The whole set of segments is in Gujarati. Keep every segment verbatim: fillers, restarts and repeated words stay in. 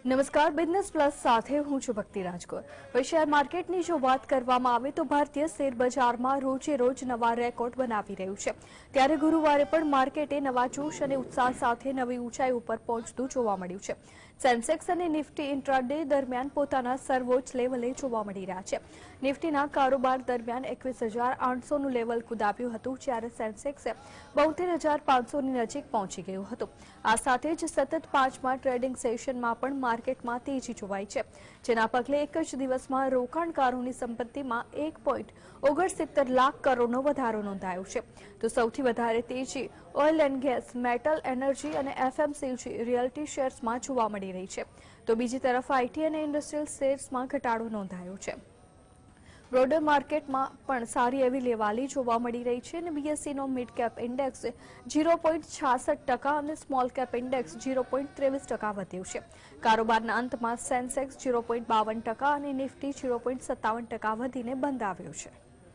નમસ્કાર, બિઝનેસ પ્લસ સાથે હું છું ભક્તિ રાજકોર। હવે શેર માર્કેટની જો વાત કરવામાં આવે તો ભારતીય શેર બજારમાં રોજે રોજ નવા રેકોર્ડ બનાવી રહ્યું છે। ત્યારે ગુરુવારે પણ માર્કેટે નવા જોશ અને ઉત્સાહ સાથે નવી ઊંચાઈ ઉપર પહોંચતું જોવા મળ્યું છે। સેન્સેક્સ અને નિફ્ટી ઇન્ટ્રાડે દરમિયાન પોતાના સર્વોચ્ચ લેવલે જોવા મળી રહ્યા છે। નિફ્ટીના કારોબાર દરમિયાન એકવીસ હજાર આઠસોનું લેવલ કુદાવ્યું હતું, જ્યારે સેન્સેક્સે બોતેર હજાર પાંચસોની નજીક પહોંચી ગયું હતું। આ સાથે જ સતત પાંચમા ટ્રેડિંગ સેશનમાં પણ માર્કેટમાં તેજી જોવાઈ છે, જેના પગલે એક જ દિવસમાં રોકાણકારોની સંપત્તિમાં એક પોઈન્ટ ઓગણસિત્તેર લાખ કરોડનો વધારો નોંધાયો છે। તો સૌથી વધારે તેજી oil and gas, metal, energy અને એફએમસીજી રિયલ્ટી શેર્સમાં જોવા મળી રહી છે, તો બીજી તરફ આઈટી અને ઇન્ડસ્ટ્રીયલ શેર્સમાં ઘટાડો નોંધાયો છે। બ્રોડર માર્કેટમાં પણ સારી એવી લેવાલી જોવા મળી રહી છે અને બીએસસીનો mid cap index zero point છાસઠ ટકા અને small cap index zero point ત્રેવીસ ટકા વધ્યું છે। કારોબારના અંતમાં સેન્સેક્સ ઝીરો પોઈન્ટ બાવન ટકા અને નિફ્ટી ઝીરો પોઈન્ટ સત્તાવન ટકા વધીને બંધ આવ્યો છે।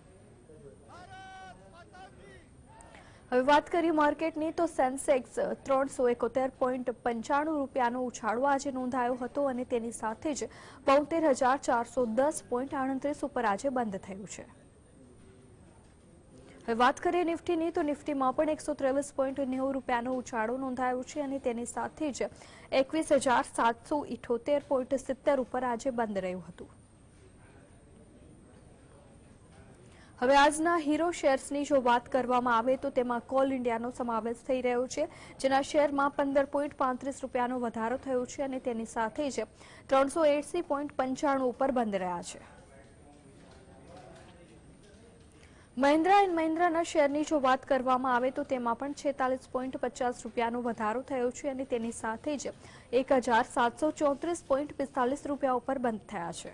હવે વાત કરીએ માર્કેટની તો સેન્સેક્સ ત્રણસો એકોતેર પોઈન્ટ પંચાણું રૂપિયાનો ઉછાળો આજે નોંધાયો હતો અને તેની સાથે જ બોતેર હજાર ચારસો દસ પોઈન્ટ આડત્રીસ ઉપર આજે બંધ થયું છે। હવે વાત કરીએ નિફ્ટીની તો નિફ્ટીમાં પણ એકસો ત્રેવીસ પોઈન્ટ નેવું રૂપિયાનો ઉછાળો નોંધાયો છે અને તેની સાથે જ એકવીસ હજાર સાતસો ઇઠોતેર પોઈન્ટ સિત્તેર ઉપર આજે બંધ રહ્યું હતું। હવે આજના હીરો શેર્સની જો વાત કરવામાં આવે તો તેમાં કોલ ઇન્ડિયાનો સમાવેશ થઈ રહ્યો છે, જેના શેરમાં પંદર પોઈન્ટ પાંત્રીસ રૂપિયાનો વધારો થયો છે અને તેની સાથે જ ત્રણસો એસી પોઈન્ટ પંચાણું ઉપર બંધ રહ્યા છે। મહિન્દ્રા એન્ડ મહિન્દ્રાના શેરની જો વાત કરવામાં આવે તો તેમાં પણ છેતાલીસ પોઈન્ટ પચાસ રૂપિયાનો વધારો થયો છે અને તેની સાથે જ એક હજાર સાતસો ચોત્રીસ પોઈન્ટ પિસ્તાલીસ રૂપિયા ઉપર બંધ થયા છે।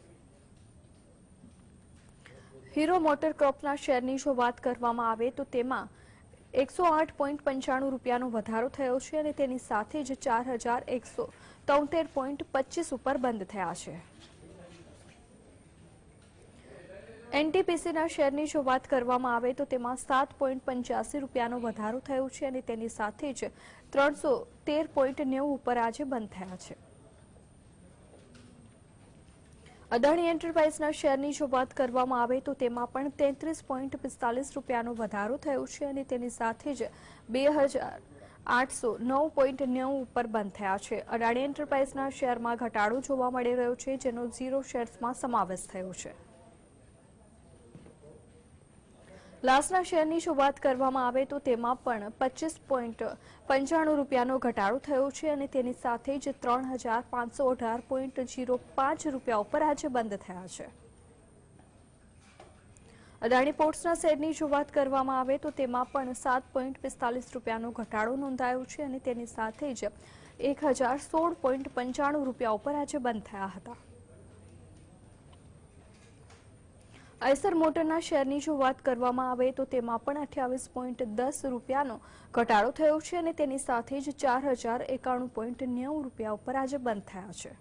હીરો મોટરકોર્પના શેરની જો વાત કરવામાં આવે તો તેમાં એકસો આઠ પોઈન્ટ પંચાણું રૂપિયાનો વધારો થયો છે અને તેની સાથે જ ચાર હજાર એકસો તોતેર પોઈન્ટ પચીસ ઉપર બંધ થયા છે। એનટીપીસીના શેરની જો વાત કરવામાં આવે તો તેમાં સાત પોઈન્ટ પંચ્યાસી રૂપિયાનો વધારો થયો છે અને તેની સાથે જ ત્રણસો તેર પોઈન્ટ નેવું ઉપર આજે બંધ થયા છે। અદાણી એન્ટરપ્રાઇઝના શેરની જો વાત કરવામાં આવે તો તેમાં પણ તેત્રીસ પોઈન્ટ પિસ્તાલીસ રૂપિયાનો વધારો થયો છે અને તેની સાથે જ બે હજાર આઠસો નવ પોઈન્ટ નેવું ઉપર બંધ થયા છે। અદાણી એન્ટરપ્રાઇઝના શેરમાં ઘટાડો જોવા મળી રહ્યો છે, જેનો ઝીરો શેર્સમાં સમાવેશ થયો છે। લાસના શેરની જો વાત કરવામાં આવે તો તેમાં પણ પચીસ પોઈન્ટ પંચાણું રૂપિયાનો ઘટાડો થયો છે અને તેની સાથે જ ત્રણ હજાર પાંચસો અઢાર પોઈન્ટ ઝીરો પાંચ રૂપિયા ઉપર આજે બંધ થયા છે। અદાણી પોર્ટ્સના શેરની જો વાત કરવામાં આવે તો તેમાં પણ સાત પોઈન્ટ પિસ્તાલીસ રૂપિયાનો ઘટાડો નોંધાયો છે અને તેની સાથે જ એક હજાર સોળ પોઈન્ટ પંચાણું રૂપિયા ઉપર આજે બંધ થયા હતા। આઈસર મોટરના શેરની જો વાત કરવામાં આવે તો તેમાં પણ અઠ્યાવીસ પોઈન્ટ દસ રૂપિયાનો ઘટાડો થયો છે અને તેની સાથે જ ચાર હજાર એકાણું પોઈન્ટ નેવું રૂપિયા ઉપર આજે બંધ થયા છે।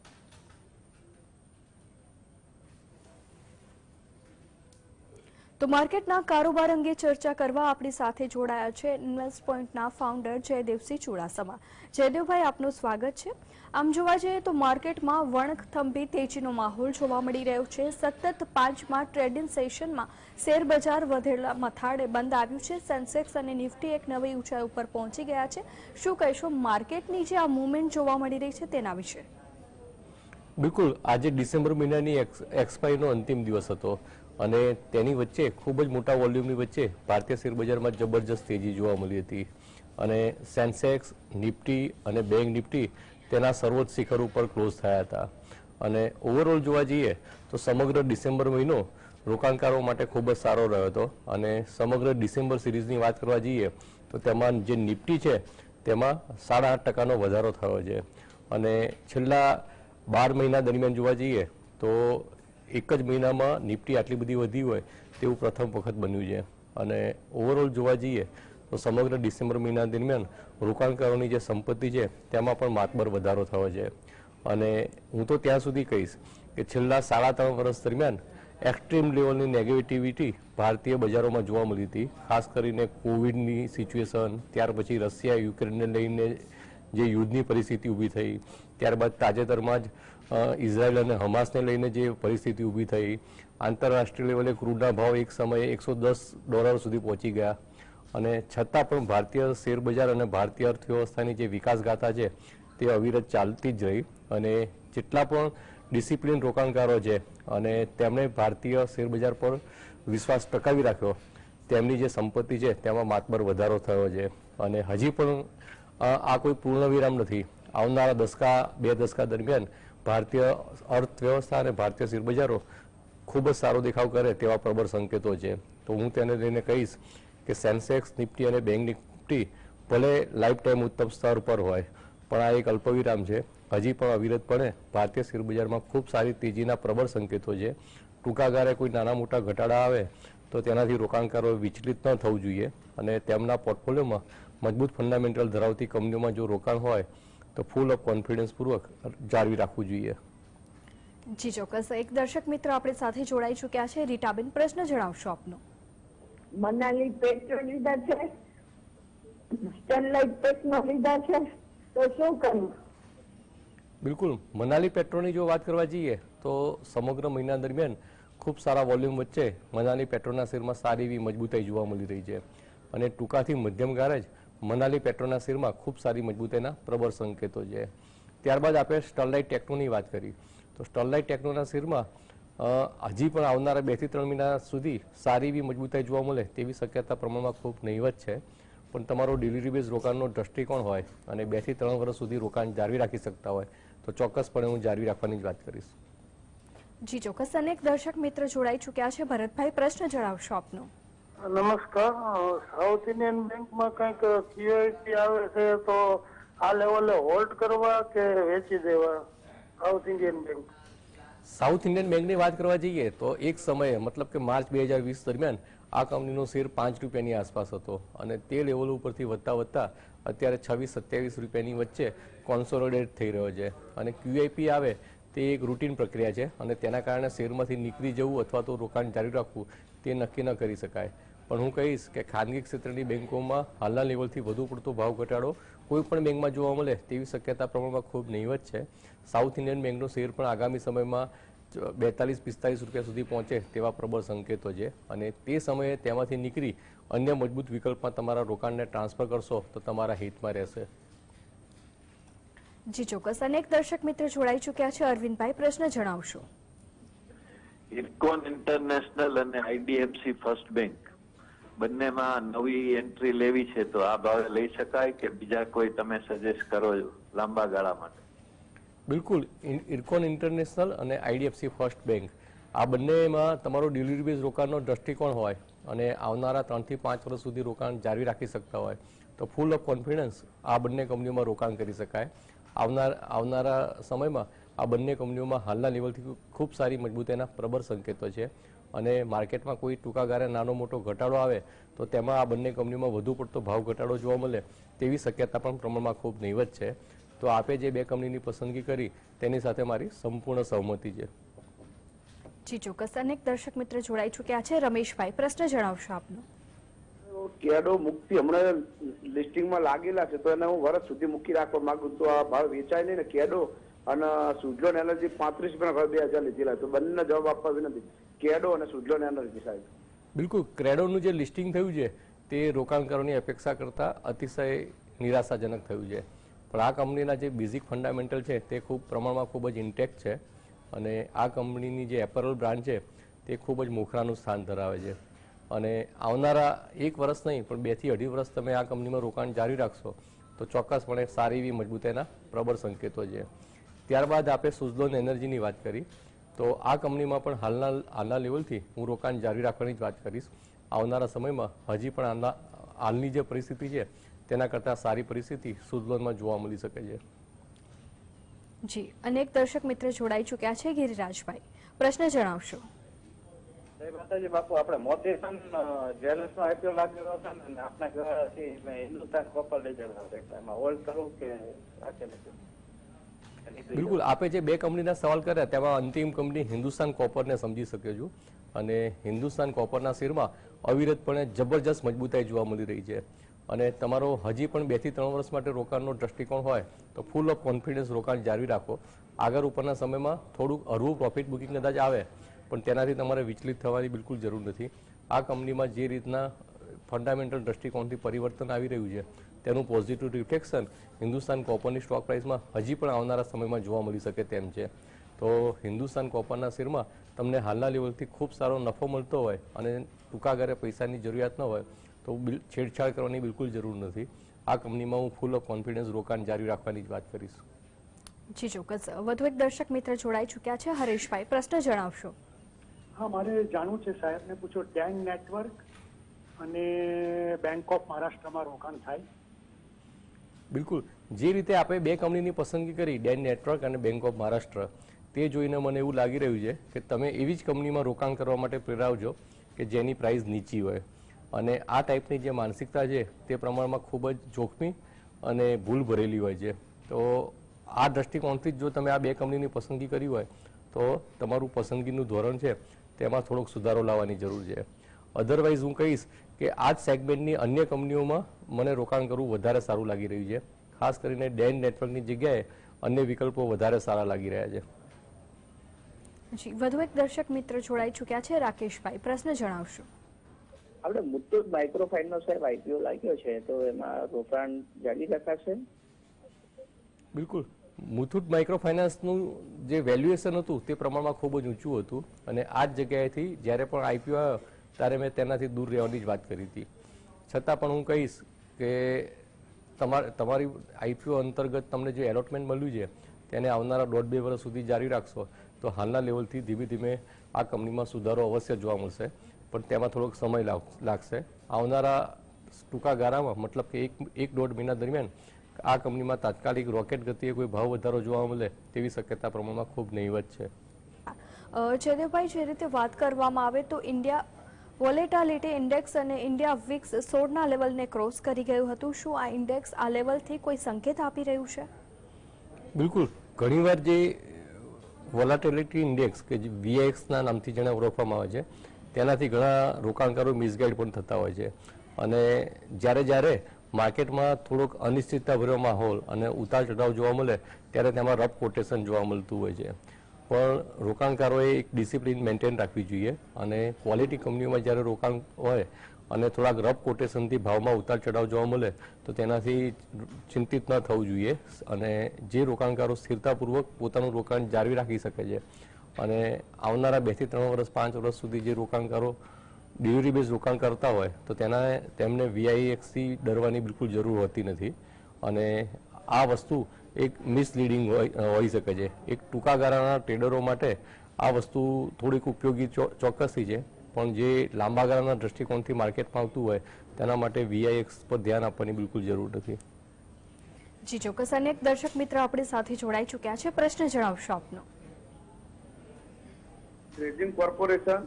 તો માર્કેટના કારોબાર અંગે ચર્ચા કરવા આપણી સાથે જોડાયા છે ઇન્વેસ્ટ પોઈન્ટના ફાઉન્ડર જયદેવસિંહ ચુડાસમા। જયદેવભાઈ, આપનું સ્વાગત છે। આમ જોવા જઈએ તો માર્કેટમાં વણથંભી તેજીનો માહોલ જોવા મળી રહ્યો છે। સતત પાંચમા ટ્રેડિંગ સેશનમાં શેર બજાર વધેલા મથાળે બંધ આવ્યું છે। સેન્સેક્સ અને નિફ્ટી એક નવી ઊંચાઈ ઉપર પહોંચી ગયા છે। શું કહેશો માર્કેટની જે આ મૂવમેન્ટ જોવા મળી રહી છે તેના વિશે? બિલકુલ, આજે ડિસેમ્બર મહિનાની એક્સપાયરીનો અંતિમ દિવસ હતો અને તેની વચ્ચે ખૂબ જ મોટા વોલ્યુમની વચ્ચે ભારતીય શેર બજારમાં જબરજસ્ત તેજી જોવા મળી હતી અને સેન્સેક્સ, નિફ્ટી અને બેંક નિફ્ટી તેના સર્વોચ્ચ શિખર ઉપર ક્લોઝ થયા હતા અને ઓવરઓલ જોવા જઈએ તો સમગ્ર ડિસેમ્બર મહિનો રોકાણકારો માટે ખૂબ જ સારો રહ્યો હતો અને સમગ્ર ડિસેમ્બર સિરીઝની વાત કરવા જઈએ તો તેમાં જે નિફ્ટી છે તેમાં સાડા આઠ ટકાનો વધારો થયો છે અને છેલ્લા બાર મહિના દરમિયાન જોવા જઈએ તો એક જ મહિનામાં નિફ્ટી આટલી બધી વધી હોય તેવું પ્રથમ વખત બન્યું છે અને ઓવરઓલ જોવા જઈએ તો સમગ્ર ડિસેમ્બર મહિના દરમિયાન રોકાણકારોની જે સંપત્તિ છે તેમાં પણ માતબર વધારો થયો છે અને હું તો ત્યાં સુધી કહીશ કે છેલ્લા સાડા ત્રણ વર્ષ દરમિયાન એક્સ્ટ્રીમ લેવલની નેગેટિવિટી ભારતીય બજારોમાં જોવા મળી હતી, ખાસ કરીને કોવિડની સિચ્યુએશન, ત્યાર પછી રશિયા યુક્રેનને લઈને જે યુદ્ધની પરિસ્થિતિ ઊભી થઈ, ત્યારબાદ તાજેતરમાં જ ઇઝરાયલ અને હમાસને લઈને જે પરિસ્થિતિ ઊભી થઈ, આંતરરાષ્ટ્રીય લેવલે ક્રૂડના ભાવ એક સમયે એકસો દસ ડોલર સુધી પહોંચી ગયા, અને છતાં પણ ભારતીય શેર બજાર અને ભારતીય અર્થવ્યવસ્થાની જે વિકાસ ગાથા છે તે અવિરત ચાલતી જ રહી. અને જેટલા પણ ડિસિપ્લિન રોકાણકારો છે અને તેમણે ભારતીય શેર બજાર પર વિશ્વાસ ટકાવી રાખ્યો, તેમની જે સંપત્તિ છે તેમાં માતબર વધારો થયો છે. અને હજી પણ આ કોઈ પૂર્ણ વિરામ નથી. આવનારા દશકા બે દશકા દરમિયાન ભારતીય અર્થવ્યવસ્થા અને ભારતીય શેર બજારો ખૂબ જ સારો દેખાવ કરે તેવા પ્રબળ સંકેતો છે. તો હું તેને લઈને કહીશ કે સેન્સેક્સ, નિફ્ટી અને બેંક નિફ્ટી ભલે લાઈફ ટાઈમ ઉત્તમ સ્તર પર હોય, પણ આ એક અલ્પવિરામ છે. હજી પણ અવિરતપણે ભારતીય શેર બજારમાં ખૂબ સારી તેજીના પ્રબળ સંકેતો છે. ટૂંકા ગાળે કોઈ નાના મોટા ઘટાડા આવે તો તેનાથી રોકાણકારો વિચલિત ન થવું જોઈએ, અને તેમના પોર્ટફોલિયોમાં મજબૂત ફંડામેન્ટલ ધરાવતી કંપનીઓમાં જો રોકાણ હોય તો ફૂલ ઓફ કોન્ફિડન્સ પૂર્વક જાળવી રાખવું જોઈએ. જી ચોક્કસ. એક દર્શક મિત્ર આપણી સાથે જોડાઈ ચૂક્યા છે. રીટાબેન, પ્રશ્ન જણાવશો આપનો? મનાલી પેટ્રોલ લીધા છે, સ્ટરલાઇટ પેટ્રોલ લીધા છે, તો શું કરવું? બિલકુલ, મનાલી પેટ્રોલની જો વાત કરવા જઈએ તો સમગ્ર મહિના દરમિયાન ખૂબ સારા વોલ્યુમ વચ્ચે મનાલી પેટ્રોલના શેરમાં સારી એવી મજબૂતાઈ જોવા મળી રહી છે, અને ટૂંકાથી મધ્યમ ગાળે જ મનાલી પેટ્રોલના શેરમાં ખૂબ સારી મજબૂતાઈના પ્રબળ સંકેતો છે. ત્યારબાદ આપણે સ્ટરલાઇટ ટેક્નોની વાત કરી તો સ્ટરલાઇટ ટેક્નોના શેરમાં હજી પણ આવનારા બે થી ત્રણ મહિના સુધી સારી એવી મજબૂતાઈ જોવા મળે તેવી શક્યતા પ્રમાણમાં ખૂબ નહીવત છે. પણ તમારો ડિલિવરી બેઝ રોકાણનો દ્રષ્ટિકોણ હોય અને બે થી ત્રણ વર્ષ સુધી રોકાણ જાળવી રાખી શકતા હોય તો ચોક્કસપણે હું જાળવી રાખવાની જ વાત કરીશ. જી ચોક્કસ. અનેક દર્શક મિત્ર જોડાઈ ચૂક્યા છે. ભરતભાઈ, પ્રશ્ન જણાવશો આપનો? નમસ્કાર. સાઉથ ઇન્ડિયન બેંકમાં કંઈક ક્યુઆઈસી આવે છે તો આ લેવલે હોલ્ડ કરવા કે વેચી દેવા? South Indian bank South Indian બેંકની વાત કરવા જઈએ તો એક સમયે મતલબ કે માર્ચ બે હજાર વીસ દરમિયાન આ કંપનીનો શેર પાંચ રૂપિયાની આસપાસ હતો, અને તે લેવલ ઉપરથી વધતા વધતા અત્યારે છવ્વીસ સત્યાવીસ રૂપિયાની વચ્ચે કોન્સોલિડેટ થઈ રહ્યો છે. અને ક્યુઆઈપી આવે તે એક રૂટીન પ્રક્રિયા છે, અને તેના કારણે શેરમાંથી નીકળી જવું અથવા તો રોકાણ જારી રાખવું તે નક્કી ન કરી શકાય. પણ હું કહીશ કે ખાનગી ક્ષેત્રની બેંકોમાં હાલના લેવલથી વધુ પડતો ભાવ ઘટાડો કોઈ પણ બેંકમાં જોવા મળે તેવી શક્યતા પ્રમાણમાં ખૂબ નહીવત છે. સાઉથ ઇન્ડિયન બેંકનો શેર પણ આગામી સમયમાં બેતાલીસ પિસ્તાલીસ રૂપિયા સુધી પહોંચે તેવા પ્રબળ સંકેતો છે, અને તે સમયે તેમાંથી નીકળી અન્ય મજબૂત વિકલ્પમાં તમારા રોકાણને ટ્રાન્સફર કરશો તો તમારા હિતમાં રહેશે. જી ચોક્કસ. અનેક દર્શક મિત્ર જોડાઈ ચૂક્યા છે. અરવિંદભાઈ, પ્રશ્ન જણાવશો? ઇરકોન ઇન્ટરનેશનલ અને આઈડીએફસી ફર્સ્ટ બેંક બંનેમાં નવી એન્ટ્રી લેવી છે તો આ ભાવે લઈ શકાય કે બીજા કોઈ તમે સજેસ્ટ કરો લાંબા ગાળા માટે? બિલકુલ, ઇરકોન ઇન્ટરનેશનલ અને આઈડીએફસી ફર્સ્ટ બેંક આ બંનેમાં તમારો ડિલિવરી બેઝ રોકાણનો દ્રષ્ટિકોણ હોય અને આવનારા ત્રણથી પાંચ વર્ષ સુધી રોકાણ જાળવી રાખી શકતા હોય તો ફૂલ ઓફ કોન્ફિડન્સ આ બંને કંપનીઓમાં રોકાણ કરી શકાય. આવનાર આવનારા સમયમાં આ બંને કંપનીઓમાં હાલના લેવલથી ખૂબ સારી મજબૂતાઈના પ્રબળ સંકેતો છે, અને માર્કેટમાં કોઈ ટૂંકા ગાળે નાનો મોટો ઘટાડો આવે તો તેમાં આ બંને કંપનીઓમાં વધુ પડતો ભાવ ઘટાડો જોવા મળે તેવી શક્યતા પણ પ્રમાણમાં ખૂબ નહીવત છે. તો આપે જે બે કંપનીની પસંદગી કરી તેની સાથે મારી સંપૂર્ણ સહમતિ છે. જી ચોક્કસ. અનેક દર્શક મિત્ર જોડાઈ ચૂક્યા છે. રમેશભાઈ, પ્રશ્ન જણાવશો આપનો? કેડો મુક્તિ હમણાં લિસ્ટિંગમાં લાગેલા છે તો એને હું વર્ષ સુધી મૂકી રાખવા માંગુ તો આ ભાવ વેચાય નહીં ને? કેડો અને સુઝલોન એનર્જી પાંત્રીસ રૂપિયા બે હજાર લીધેલા, તો બંને જવાબ આપવા વિનંતી. કેડો અને સુઝલોન એનર્જી સાહેબ. બિલકુલ, ક્રેડોનું જે લિસ્ટિંગ થયું છે તે રોકાણકારોની અપેક્ષા કરતાં અતિશય નિરાશાજનક થયું છે, પણ આ કંપનીના જે બેઝિક ફંડામેન્ટલ છે તે ખૂબ પ્રમાણમાં ખૂબ જ ઇન્ટેક્ટ છે, અને આ કંપનીની જે એપરલ બ્રાન્ડ છે તે ખૂબ જ મોખરાનું સ્થાન ધરાવે છે. અને આવનારા એક વર્ષ નહીં પણ બે થી અઢી વર્ષ તમે આ કંપનીમાં રોકાણ જારી રાખશો તો ચોક્કસપણે સારી એવી મજબૂતાઈના પ્રબળ સંકેતો છે. ત્યારબાદ આપણે સુઝલોન એનર્જીની વાત કરી તો આ કંપનીમાં પણ હાલના હાલના લેવલથી હું રોકાણ જારી રાખવાની જ વાત કરીશ. આવનારા સમયમાં હજી પણ હાલના હાલની જે પરિસ્થિતિ છે તેના કરતાં સારી પરિસ્થિતિ સુઝલોનમાં જોવા મળી શકે છે. જી, અનેક દર્શક મિત્ર જોડાઈ ચૂક્યા છે. ગિરિરાજભાઈ, પ્રશ્ન જણાવશો? માતાજી બાપુ, આપણે મોતીસન જ્વેલર્સ નો આઈપીઓ લાગેલો હતો ને આપણા ઘરથી મેં હિન્દુસ્તાન કોપર લીધેલો હતો, એમાં હોલ્ડ કરવું કે રાખેલું? બિલકુલ, આપે જે બે કંપનીના સવાલ કર્યા તેમાં અંતિમ કંપની હિન્દુસ્તાન કોપરને સમજી શક્યો છું, અને હિન્દુસ્તાન કોપરના શેરમાં અવિરતપણે જબરજસ્ત મજબૂતાઈ જોવા મળી રહી છે, અને તમારો હજી પણ બે થી ત્રણ વર્ષ માટે રોકાણનો દ્રષ્ટિકોણ હોય તો ફૂલ ઓફ કોન્ફિડન્સ રોકાણ જાળવી રાખો. આગળ ઉપરના સમયમાં થોડુંક હળવું પ્રોફિટ બુકિંગ કદાચ આવે પણ તેનાથી તમારે વિચલિત થવાની બિલકુલ જરૂર નથી. આ કંપનીમાં જે રીતના ફંડામેન્ટલ દ્રષ્ટિકોણથી પરિવર્તન આવી રહ્યું છે તેનું પોઝિટિવ રિફ્લેક્શન હિન્દુસ્તાન કોપરની સ્ટોક પ્રાઇસમાં હજી પણ આવનારા સમયમાં જોવા મળી શકે તેમ છે. તો હિન્દુસ્તાન કોપરના શેરમાં તમને હાલના લેવલથી ખૂબ સારો નફો મળતો હોય અને ટૂંકા ગાળે પૈસાની જરૂરિયાત ન હોય તો છેડછાડ કરવાની બિલકુલ જરૂર નથી. આ કંપનીમાં હું ફૂલ ઓફ કોન્ફિડન્સ રોકાણ જારી રાખવાની જ વાત કરીશ. જી ચોક્કસ. વધુ એક દર્શક મિત્ર જોડાઈ ચૂક્યા છે. હરેશભાઈ, પ્રશ્ન જણાવશો. હા, મારે જાણવું છે સાહેબને પૂછો, ટેન નેટવર્ક અને બેંક ઓફ મહારાષ્ટ્રમાં રોકાણ થાય? બિલકુલ. જે રીતે આપણે બે કંપનીની પસંદગી કરી, ડેન નેટવર્ક અને બેંક ઓફ મહારાષ્ટ્ર, તે જોઈને મને એવું લાગી રહ્યું છે કે તમે એવી જ કંપનીમાં રોકાણ કરવા માટે પ્રેરાવજો કે જેની પ્રાઇસ નીચી હોય. અને આ ટાઈપની જે માનસિકતા છે તે પ્રમાણમાં ખૂબ જ જોખમી અને ભૂલ ભરેલી હોય છે. તો આ દ્રષ્ટિકોણથી જ જો તમે આ બે કંપનીની પસંદગી કરી હોય તો તમારું પસંદગીનું ધોરણ છે તેમાં થોડોક સુધારો લાવવાની જરૂર છે. અધરવાઇઝ હું કહીશ કે આ જ સેગમેન્ટની અન્ય કંપનીઓમાં મને રોકાણ કરવું વધારે સારું લાગી રહ્યું છે. ખાસ કરીને ડેન નેટવર્કની જગ્યાએ અન્ય વિકલ્પો વધારે સારા લાગી રહ્યા છે. જી, વધુ એક દર્શક મિત્ર જોડાઈ ચૂક્યા છે. રાકેશભાઈ, પ્રશ્ન જણાવશો. આપણે મુથુટ માઇક્રો ફાઇનાન્સ સાહેબ આઈપીઓ લાગ્યો છે તો એમાં રોકાણ જાળવી રખાશે? બિલકુલ. મુથુટ માઇક્રો ફાઇનાન્સનું જે વેલ્યુએશન હતું તે પ્રમાણમાં ખૂબ જ ઊંચું હતું અને આ જ જગ્યાએથી જ્યારે પણ આઈપીઓ આવ્યો ત્યારે મેં તેનાથી દૂર રહેવાની જ વાત કરી હતી. છતાં પણ હું કહીશ કે તમારે તમારી આઈપીઓ અંતર્ગત તમને જે એલોટમેન્ટ મળ્યું છે તેને આવનારા દોઢ બે વર્ષ સુધી જારી રાખશો તો હાલના લેવલથી ધીમે ધીમે આ કંપનીમાં સુધારો અવશ્ય જોવા મળશે, પણ તેમાં થોડોક સમય લાગશે. આવનારા ટૂંકા ગાળામાં મતલબ કે એક એક દોઢ મહિના દરમિયાન આ કંપનીમાં તાત્કાલિક રોકેટ ગતિએ કોઈ ભાવ વધારો જોવા મળે તેવી શક્યતા પ્રમાણમાં ખૂબ નહીવત છે. જયદેવભાઈ, જે રીતે વાત કરવામાં આવે તો ઇન્ડિયા વોલેટાલિટી ઇન્ડેક્સ અને ઇન્ડિયા વિક્સ સોળના લેવલને ક્રોસ કરી ગયું હતું. શું આ ઇન્ડેક્સ આ લેવલથી કોઈ સંકેત આપી રહ્યું છે? બિલકુલ. ઘણીવાર જે વોલેટિલિટી ઇન્ડેક્સ કે જે વીઆઈએક્સના નામથી જેને ઓળખવામાં આવે છે તેનાથી ઘણા રોકાણકારો મિસગાઈડ પણ થતા હોય છે અને જ્યારે જ્યારે માર્કેટમાં થોડોક અનિશ્ચિતતા ભર્યો માહોલ અને ઉતાર ચઢાવ જોવા મળે ત્યારે તેમાં રફ કોટેશન જોવા મળતું હોય છે. પણ રોકાણકારોએ એક ડિસિપ્લિન મેન્ટેન રાખવી જોઈએ અને ક્વોલિટી કંપનીઓમાં જ્યારે રોકાણ હોય અને થોડાક રફ કોટેશનથી ભાવમાં ઉતાર ચઢાવ જોવા મળે તો તેનાથી ચિંતિત ન થવું જોઈએ અને જે રોકાણકારો સ્થિરતાપૂર્વક પોતાનું રોકાણ જાળવી રાખી શકે છે અને આવનારા બે થી ત્રણ વર્ષ પાંચ વર્ષ સુધી જે રોકાણકારો ડિલિવરી બેઝ રોકાણ કરતા હોય તો તેના તેમને વીઆઈએક્સથી ડરવાની બિલકુલ જરૂર હોતી નથી અને આ વસ્તુ એક મિસલીડિંગ હોઈ શકે છે. એક ટૂંકા ગાળાના ટ્રેડરો માટે આ વસ્તુ થોડીક ઉપયોગી ચોક્કસથી છે, પણ જે લાંબા ગાળાના દ્રષ્ટિકોણથી માર્કેટમાં આવતું હોય તેના માટે વીઆઈએક્સ પર ધ્યાન આપવાની બિલકુલ જરૂર નથી. જી ચોક્કસ. અનેક દર્શક મિત્ર આપણી સાથે જોડાઈ ચૂક્યા છે. પ્રશ્ન જણાવશો આપનો. Trading corporation.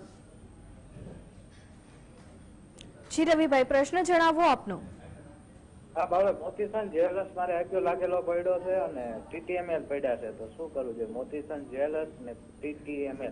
જી રવિભાઈ, પ્રશ્ન જણાવો આપનો. હા બાબા, મોતીસન જ્વેલર્સ મારે આઈપીઓ લાગેલો પડ્યો છે અને ટીટીએમએલ પડ્યા છે તો શું કરવું છે? મોતીસન જ્વેલર્સ ને ટીટીએમએલ.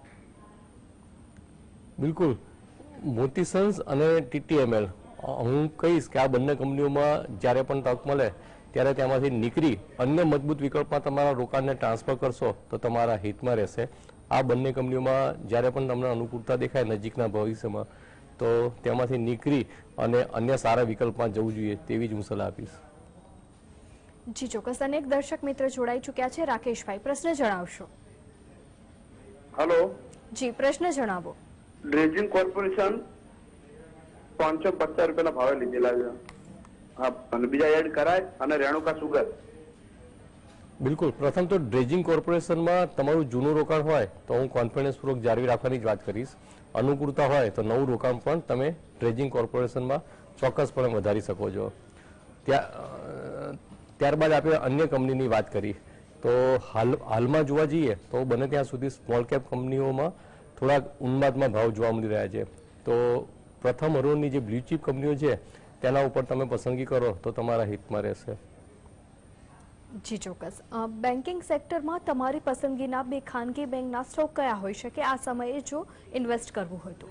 બિલકુલ. મોતીસન્સ અને ટીટીએમએલ હું કહીશ કે આ બંને કંપનીઓમાં જ્યારે પણ તક મળે ત્યારે તેમાંથી નીકળી અન્ય મજબૂત વિકલ્પમાં તમારા રોકાણને ટ્રાન્સફર કરશો તો તમારા હિતમાં રહેશે. આ બંને કંપનીઓમાં જ્યારે પણ તમને અનુકૂળતા દેખાય નજીકના ભવિષ્યમાં તો તેમાંથી નીકળી અને અન્ય સારા વિકલ્પમાં જવું જોઈએ તેવી જ હું સલાહ આપીશ. જી ચોક્કસ. અનેક દર્શક મિત્ર જોડાઈ ચૂક્યા છે. રાકેશભાઈ, પ્રશ્ન જણાવશો. હેલો જી, પ્રશ્ન જણાવો. ડ્રેજિંગ કોર્પોરેશન પાંચસો પચાસ રૂપિયાના ભાવે લીધેલા છે. હા, અને બીજા એડ કરાય અને રેણુકા સુગર. બિલકુલ. પ્રથમ તો ડ્રેજિંગ કોર્પોરેશનમાં તમારું જૂનું રોકાણ હોય તો હું કોન્ફિડન્સપૂર્વક જાળવી રાખવાની જ વાત કરીશ. અનુકૂળતા હોય તો નવું રોકાણ પણ તમે ડ્રેજિંગ કોર્પોરેશનમાં ચોક્કસપણે વધારી શકો છો. ત્યાં ત્યારબાદ આપણે અન્ય કંપનીની વાત કરી તો હાલ હાલમાં જોવા જઈએ તો બને ત્યાં સુધી સ્મોલ કેપ કંપનીઓમાં થોડાક ઉન્માદમાં ભાવ જોવા મળી રહ્યા છે. તો પ્રથમ હરોળની જે બ્લુ ચીપ કંપનીઓ છે તેના ઉપર તમે પસંદગી કરો તો તમારા હિતમાં રહેશે. જી ચોક્કસ. બેન્કિંગ સેક્ટરમાં તમારી પસંદગીના બે ખાનગી બેંકના સ્ટોક કયા હોઈ શકે આ સમયે જો ઇન્વેસ્ટ કરવું હોય તો?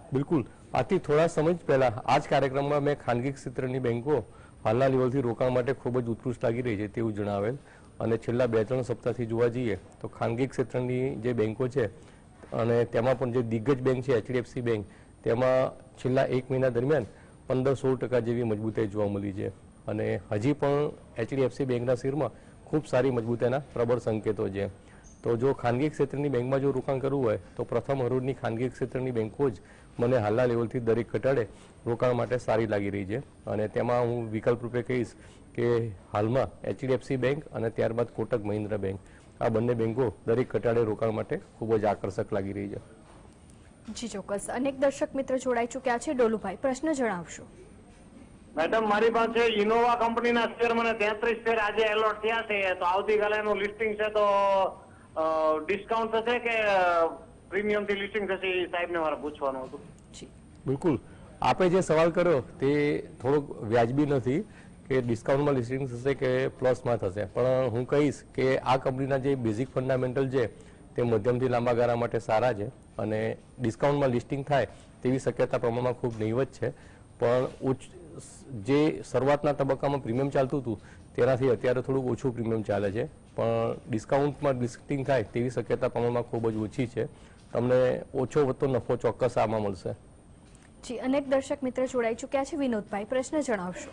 બિલકુલ, આથી થોડા સમય પહેલા આ જ કાર્યક્રમમાં મેં ખાનગી ક્ષેત્રની બેંકો હાલના લેવલથી રોકાણ માટે ખૂબ જ ઉત્કૃષ્ટ લાગી રહી છે તેવું જણાવેલ. અને છેલ્લા બે ત્રણ સપ્તાહથી જોવા જઈએ તો ખાનગી ક્ષેત્રની જે બેંકો છે અને તેમાં પણ જે દિગ્ગજ બેંક છે એચડીએફસી બેંક, તેમાં છેલ્લા એક મહિના દરમિયાન પંદર સોળ ટકા જેવી મજબૂતાઈ જોવા મળી છે. અને હજી પણ એચડીએફસી બેંકના શેરમાં ખૂબ સારી મજબૂતાઈના પ્રબળ સંકેતો છે. તો જો ખાનગી ક્ષેત્રની બેંકમાં જો રોકાણ કરવું હોય તો પ્રથમ હરોળની ખાનગી ક્ષેત્રની બેંકો જ મને હાલના લેવલથી દરેક ઘટાડે રોકાણ માટે સારી લાગી રહી છે. અને તેમાં હું વિકલ્પ રૂપે કહીશ કે હાલમાં એચડીએફસી બેંક અને ત્યારબાદ કોટક મહિન્દ્રા બેંક, આ બંને બેંકો દરેક ઘટાડે રોકાણ માટે ખૂબ જ આકર્ષક લાગી રહી છે. જી ચોક્કસ. અનેક દર્શક મિત્ર જોડાઈ ચૂક્યા છે. ડોલુભાઈ, પ્રશ્ન જણાવશો. મેડમ, મારી પાસે ઇનોવા કંપનીના શેર મને તેત્રીસ શેર આજે એલોટ થયા છે, તો આવતીકાલે એનું લિસ્ટિંગ છે, તો ડિસ્કાઉન્ટ થશે કે પ્રીમિયમ થી લિસ્ટિંગ થશે, એ સાહેબને મારે પૂછવાનું હતું. બિલકુલ, આપે જે સવાલ કર્યો તે થોડોક વ્યાજબી નથી કે ડિસ્કાઉન્ટમાં લિસ્ટિંગ થશે કે પ્લસમાં થશે, પણ હું કહીશ કે આ કંપનીના જે બેઝિક ફંડામેન્ટલ છે તે મધ્યમથી લાંબા ગાળા માટે સારા છે અને ડિસ્કાઉન્ટમાં લિસ્ટિંગ થાય તેવી શક્યતા પ્રમાણમાં ખૂબ નહીવત છે. પણ ઉચ્ચ જે શરૂઆતના તબક્કામાં પ્રીમિયમ ચાલતું હતું તેનાથી અત્યારે થોડુંક ઓછું પ્રીમિયમ ચાલે છે, પણ ડિસ્કાઉન્ટમાં લિસ્ટિંગ થાય તેવી શક્યતા પ્રમાણમાં ખૂબ જ ઓછી છે. તમને ઓછો વધતો નફો ચોક્કસ આમાં મળશે. જી, અનેક દર્શક મિત્ર જોડાઈ ચૂક્યા છે. વિનોદભાઈ, પ્રશ્ન જણાવશો.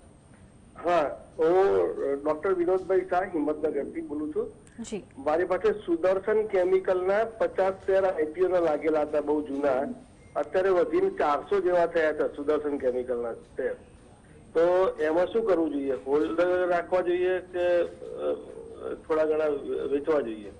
હા, હું ડોક્ટર વિનોદભાઈ શાહ હિંમતનગરથી બોલું છું. જી, મારી પાસે સુદર્શન કેમિકલના પચાસ શેર આઈપીઓ ના લાગેલા હતા, બહુ જૂના, અત્યારે વધીને ચારસો જેવા થયા હતા સુદર્શન કેમિકલના શેર. તો એમાં શું કરવું જોઈએ? હોલ્ડ રાખવા જોઈએ કે થોડા ઘણા વેચવા જોઈએ?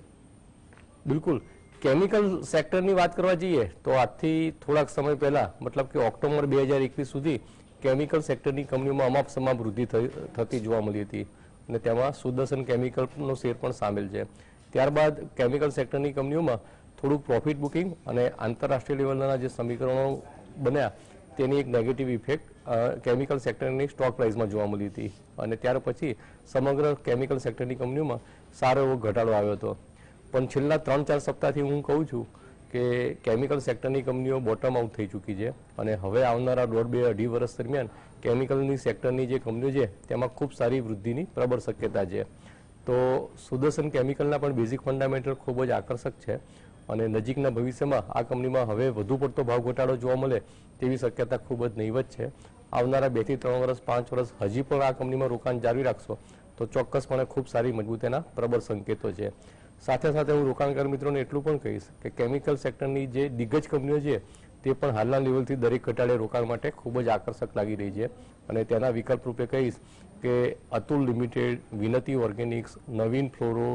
બિલકુલ, કેમિકલ સેક્ટરની વાત કરવા જઈએ તો આજથી થોડાક સમય પહેલા મતલબ કે ઓક્ટોબર બે હજાર એકવીસ સુધી કેમિકલ સેક્ટરની કંપનીઓમાં અમાપ સમાપ વૃદ્ધિ થતી જોવા મળી હતી અને તેમાં સુદર્શન કેમિકલનો શેર પણ સામેલ છે. ત્યારબાદ કેમિકલ સેક્ટરની કંપનીઓમાં થોડુંક પ્રોફિટ બુકિંગ અને આંતરરાષ્ટ્રીય લેવલના જે સમીકરણો બન્યા તેની એક નેગેટિવ ઇફેક્ટ કેમિકલ સેક્ટરની સ્ટોક પ્રાઇસમાં જોવા મળી હતી અને ત્યાર પછી સમગ્ર કેમિકલ સેક્ટરની કંપનીઓમાં સારો એવો ઘટાડો આવ્યો હતો. પણ છેલ્લા ત્રણ ચાર સપ્તાહથી હું કહું છું કે કેમિકલ સેક્ટરની કંપનીઓ બોટમ આઉટ થઈ ચૂકી છે અને હવે આવનારા દોઢ બે અઢી વર્ષ દરમિયાન કેમિકલની સેક્ટરની જે કંપનીઓ છે તેમાં ખૂબ સારી વૃદ્ધિની પ્રબળ શક્યતા છે. તો સુદર્શન કેમિકલના પણ બેઝિક ફંડામેન્ટલ ખૂબ જ આકર્ષક છે અને નજીકના ભવિષ્યમાં આ કંપનીમાં હવે વધુ પડતો ભાવ ઘટાડો જોવા મળે તેવી શક્યતા ખૂબ જ નહીવત છે. આવનારા બે થી ત્રણ વર્ષ પાંચ વર્ષ હજી પણ આ કંપનીમાં રોકાણ જાળવી રાખશો તો ચોક્કસપણે ખૂબ સારી મજબૂતીના પ્રબળ સંકેતો છે. સાથે સાથે હું રોકાણકાર મિત્રોને એટલું પણ કહીશ કે કેમિકલ સેક્ટરની જે દિગ્ગજ કંપનીઓ છે તે પણ હાલના લેવલથી દરેક ઘટાડે રોકાણ માટે ખૂબ જ આકર્ષક લાગી રહી છે અને તેના વિકલ્પ રૂપે કહીશ કે Atul limited, Vinati organics, Navin fluoro,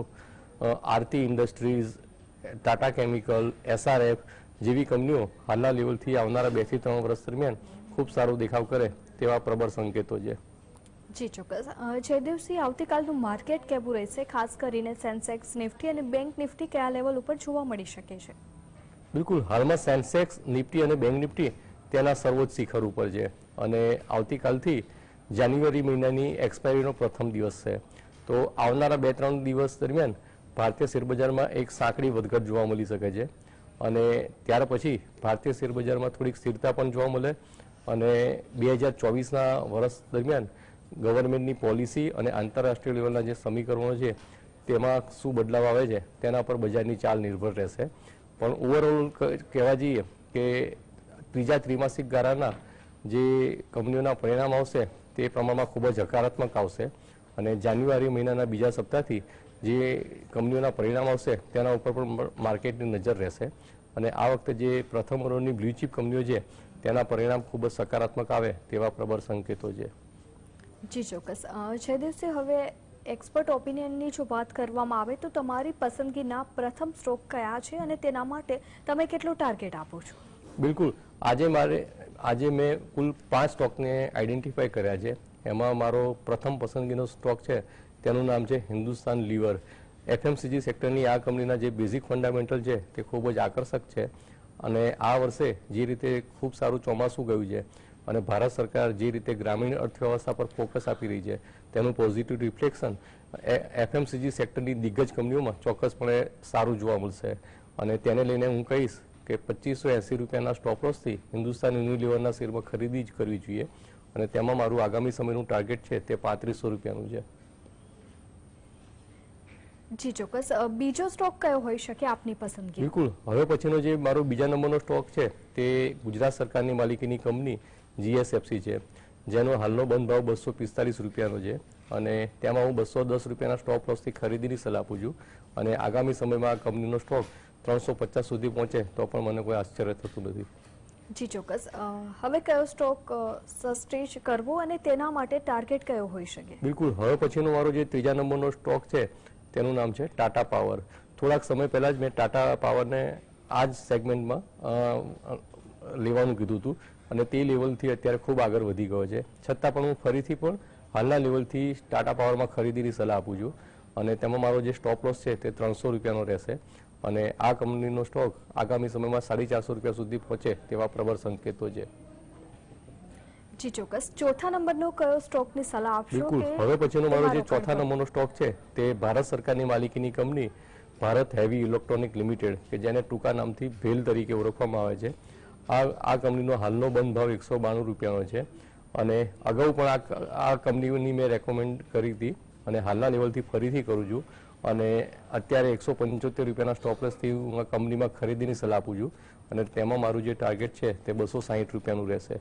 Aarti industries, Tata chemical, SRF જેવી કંપનીઓ હાલના લેવલથી આવનારા બે થી ત્રણ વર્ષ દરમિયાન ખૂબ સારો દેખાવ કરે તેવા પ્રબળ સંકેતો છે. જી ચોક્કસ. જયદેવસિંહ, આવતીકાલનું માર્કેટ કેવું રહેશે? ખાસ કરીને સેન્સેક્સ, નિફ્ટી અને બેંક નિફ્ટી કયા લેવલ ઉપર જોવા મળી શકે છે? બિલકુલ, હાલમાં સેન્સેક્સ, નિફ્ટી અને બેંક નિફ્ટી તેના સર્વોચ્ચ શિખર ઉપર છે અને આવતીકાલથી જાન્યુઆરી મહિનાની એક્સપાયરીનો પ્રથમ દિવસ છે. તો આવનારા બે ત્રણ દિવસ દરમિયાન ભારતીય શેરબજારમાં એક સાંકડી વધઘટ જોવા મળી શકે છે અને ત્યાર પછી ભારતીય શેરબજારમાં થોડીક સ્થિરતા પણ જોવા મળે અને બે હજાર ચોવીસના વર્ષ દરમિયાન ગવર્મેન્ટની પોલિસી અને આંતરરાષ્ટ્રીય લેવલના જે સમીકરણો છે તેમાં શું બદલાવ આવે છે તેના પર બજારની ચાલ નિર્ભર રહેશે. પણ ઓવરઓલ કહેવા જઈએ કે ત્રીજા ત્રિમાસિક ગાળાના જે કંપનીઓના પરિણામ આવશે તે પ્રમાણમાં ખૂબ જ હકારાત્મક આવશે અને જાન્યુઆરી મહિનાના બીજા સપ્તાહથી જે કંપનીઓના પરિણામ આવશે તેના ઉપર પણ માર્કેટની નજર રહેશે અને આ વખતે જે પ્રથમ ઓવરની બ્લુ ચીપ કંપનીઓ છે તેના પરિણામ ખૂબ જ સકારાત્મક આવે તેવા પ્રબળ સંકેતો છે. જી ચોક્કસ. જયદેવસિંહ, હવે એક્સપર્ટ ઓપિનિયનની જો વાત કરવામાં આવે તો તમારી પસંદગીના પ્રથમ સ્ટોક કયા છે અને તેના માટે તમે કેટલો ટાર્ગેટ આપો છો? બિલકુલ, આજે મારે આજે મેં કુલ પાંચ સ્ટોકને આઈડેન્ટિફાઈ કર્યા છે. એમાં મારો પ્રથમ પસંદગીનો સ્ટોક છે તેનું નામ છે હિન્દુસ્તાન લીવર. એફએમસીજી સેક્ટરની આ કંપનીના જે બેઝિક ફંડામેન્ટલ છે તે ખૂબ જ આકર્ષક છે અને આ વર્ષે જે રીતે ખૂબ સારું ચોમાસું ગયું છે અને ભારત સરકાર જે રીતે ગ્રામીણ અર્થવ્યવસ્થા પર ફોકસ આપી રહી છે તેનું પોઝિટિવ રિફ્લેક્શન એફએમસીજી સેક્ટરની દિગ્ગજ કંપનીઓમાં ચોક્કસપણે સારું જોવા મળશે અને તેને લઈને હું કહીશ કે પચીસો એસી રૂપિયાના સ્ટોપ લોસથી હિન્દુસ્તાન યુનિલિવરના શેરમાં ખરીદી જ કરવી જોઈએ અને તેમાં મારું આગામી સમયનું ટાર્ગેટ છે તે પાંત્રીસો રૂપિયાનું છે. જી ચોક્કસ. બીજો સ્ટોક કયો હોઈ શકે આપની પસંદગી? બિલકુલ. હવે પછીનો જે મારો બીજા નંબરનો સ્ટોક છે તે ગુજરાત સરકારની માલિકીની કંપની જીએસએફસી છે, જેનો હાલનો બંધ ભાવ બસો પિસ્તાલીસ રૂપિયાનો છે અને તેમાં હું બસો દસ રૂપિયાના સ્ટોપ લોસથી ખરીદીની સલાહ આપું છું અને આગામી સમયમાં આ કંપનીનો સ્ટોક ત્રણસો પચાસ સુધી પહોંચે તો પણ મને કોઈ આશ્ચર્ય થતું નથી. જી ચોક્કસ. હવે કયો સ્ટોક સસ્ટેજ કરવો અને તેના માટે ટાર્ગેટ કયો હોઈ શકે? બિલકુલ. હવે પછીનો મારો જે ત્રીજા નંબરનો સ્ટોક છે તેનું નામ છે ટાટા પાવર. થોડાક સમય પહેલા જ મેં ટાટા પાવરને આ જ સેગમેન્ટમાં લેવાનું કીધું હતું અને તે લેવલથી અત્યારે ખૂબ આગળ વધી ગયો છે. છતાં પણ હું ફરીથી પણ હાલના લેવલથી ટાટા પાવરમાં ખરીદીની સલાહ આપું છું અને તેમાં મારો જે સ્ટોપ લોસ છે તે ત્રણસો રૂપિયાનો રહેશે અને આ કંપનીનો સ્ટોક આગામી સમયમાં સાડી ચારસો રૂપિયા સુધી પહોંચે તેવા પ્રબળ સંકેતો છે. જી ચોક્કસ. ચોથા નંબરનો કયો સ્ટોકની સલાહ આપશો? બિલકુલ. હવે પછીનો મારો જે ચોથા નંબરનો સ્ટોક છે તે ભારત સરકારની માલિકીની કંપની ભારત હેવી ઇલેક્ટ્રોનિક લિમિટેડ કે જેને ટૂંકા નામથી ભેલ તરીકે ઓળખવામાં આવે છે. આ આ કંપનીનો હાલનો બંધ ભાવ એકસો બાણું રૂપિયાનો છે અને અગાઉ પણ આ આ કંપનીની મેં રેકમેન્ડ કરી હતી અને હાલના લેવલથી ફરીથી કરું છું અને અત્યારે એકસો પંચોતેર રૂપિયાના સ્ટોપ લોસથી હું આ કંપનીમાં ખરીદીની સલાહ આપું છું અને તેમાં મારું જે ટાર્ગેટ છે તે બસો સાહીઠ રૂપિયાનું રહેશે.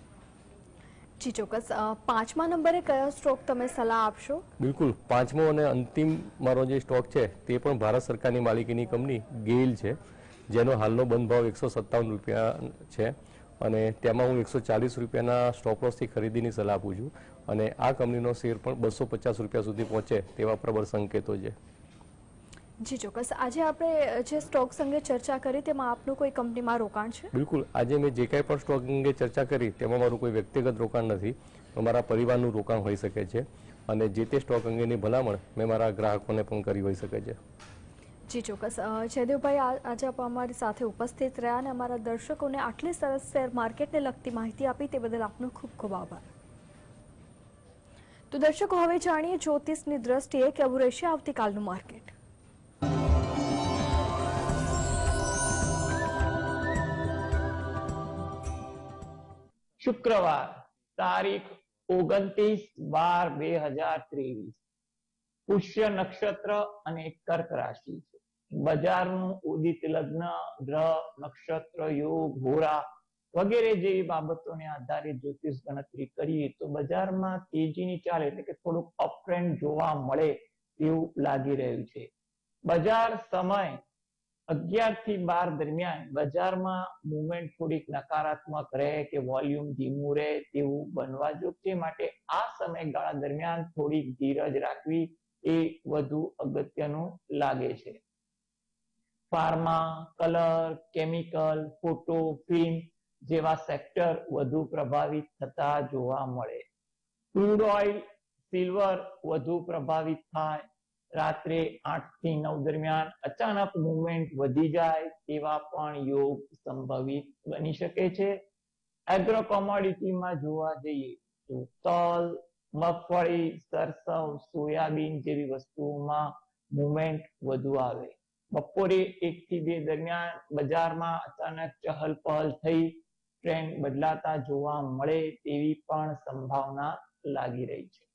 જી ચોક્કસ. પાંચમા નંબરે કયો સ્ટોક તમે સલાહ આપશો? બિલકુલ. પાંચમો અને અંતિમ મારો જે સ્ટોક છે તે પણ ભારત સરકારની માલિકીની કંપની ગેઇલ છે, જેનો હાલનો બંધ ભાવ એકસો સત્તાવન રૂપિયા છે અને તેમાં હું એકસો ચાલીસ રૂપિયાના સ્ટોપ લોસથી ખરીદીની સલાહ આપું છું અને આ કંપનીનો શેર પણ બસો પચાસ રૂપિયા સુધી પહોંચે તેવા પ્રબળ સંકેતો છે. જી ચોક્કસ. આજે આપણે જે સ્ટોક્સ અંગે ચર્ચા કરી તેમાં આપનું કોઈ કંપનીમાં રોકાણ છે? બિલકુલ. આજે મેં જે કાંઈ પણ સ્ટોક અંગે ચર્ચા કરી તેમાં મારું કોઈ વ્યક્તિગત રોકાણ નથી, મારા પરિવારનું રોકાણ હોઈ શકે છે અને જે તે સ્ટોક અંગેની ભલામણ મેં મારા ગ્રાહકોને પણ કરી હોઈ શકે છે. જી ચોક્કસ. જયદેવભાઈ, આજે આપ અમારી સાથે ઉપસ્થિત રહ્યા અને અમારા દર્શકોને આટલી સરસ શેર માર્કેટને લગતી માહિતી આપી તે બદલ આપનો ખૂબ ખૂબ આભાર. તો દર્શકો, હવે જાણીએ જ્યોતિષની દ્રષ્ટિએ કેવું રહેશે આવતીકાલનું માર્કેટ. શુક્રવાર તારીખ ઓગણત્રીસ બાર બે હજાર ત્રેવીસ, પુષ્ય નક્ષત્ર અને કર્ક રાશિ છે. બજારનું ઉદિત લગ્ન, ગ્રહ, નક્ષત્ર, યોગ, હોરા વગેરે જેવી બાબતોને આધારે જ્યોતિષ ગણતરી કરીએ તો બજારમાં તેજીની ચાલ એટલે કે થોડુંક અપ ટ્રેન્ડ જોવા મળે એવું લાગી રહ્યું છે. બજાર સમય અગિયાર થી બાર દરમિયાન બજારમાં મુવમેન્ટ થોડીક નકારાત્મક રહે કે વોલ્યુમ ધીમું રહે તેવું બનવા જોગ છે. માટે આ સમયગાળા દરમિયાન થોડીક ધીરજ રાખવી એ વધુ અગત્યનું લાગે છે. Pharma, colour, chemical, photo, film જેવા સેક્ટર વધુ પ્રભાવિત થતા જોવા મળે. ક્રૂડ ઓઇલ, સિલ્વર વધુ પ્રભાવિત થાય. રાત્રે આઠ થી નવ દરમિયાન અચાનક મુવમેન્ટ વધી જાય તેવા પણ યોગ સંભવિત બની શકે છે. એગ્રો કોમોડિટીમાં જોવા જઈએ તો તલ, મગફળી, સરસવ, સોયાબીન જેવી વસ્તુઓમાં મુવમેન્ટ વધુ આવે. બપોરે એક થી બે દરમિયાન બજારમાં અચાનક ચહલ પહલ થઈ ટ્રેન્ડ બદલાતા જોવા મળે તેવી પણ સંભાવના લાગી રહી છે.